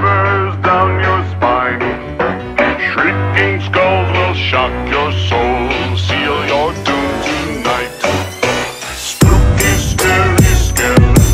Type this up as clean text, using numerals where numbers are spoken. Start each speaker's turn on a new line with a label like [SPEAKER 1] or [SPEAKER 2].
[SPEAKER 1] shivers down your spine. Shrieking skulls will shock your